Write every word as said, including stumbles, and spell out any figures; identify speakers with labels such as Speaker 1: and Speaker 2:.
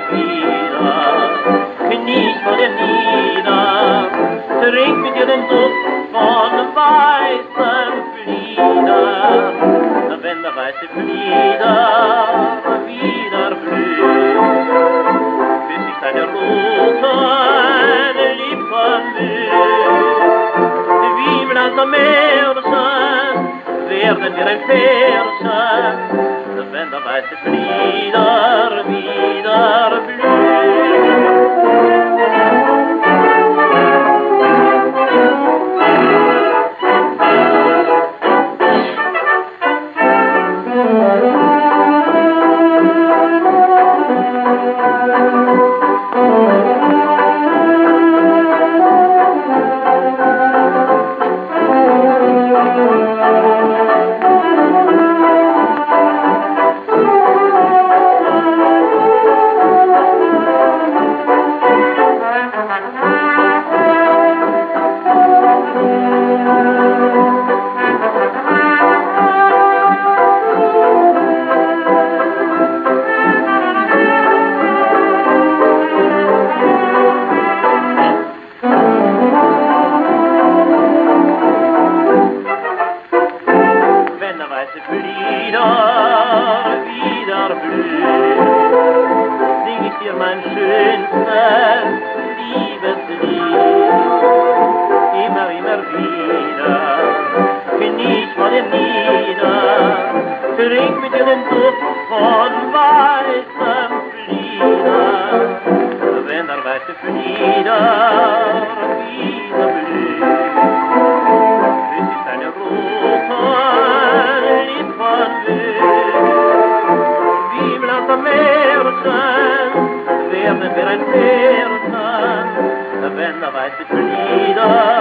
Speaker 1: wieder, kniet vor dir nieder, trink mit dir den Duft von weißen Flieder, wenn der weiße Flieder wieder blüht, küss ich deine roten Lippen blüht, wie im Land am Märchen werden wir ein Pärchen, wenn der weiße Flieder wieder blüht. Flieder wieder blüht, sing ich dir mein schönstes Liebeslied. Immer, immer wieder, knie ich vor dir nieder, trink mit dir den Duft von weißem Flieder, wenn der weiße Flieder wieder blüht, küss ich deine roten wie im Land am Märchen werden wir ein Pärchen, wenn der weiße Flieder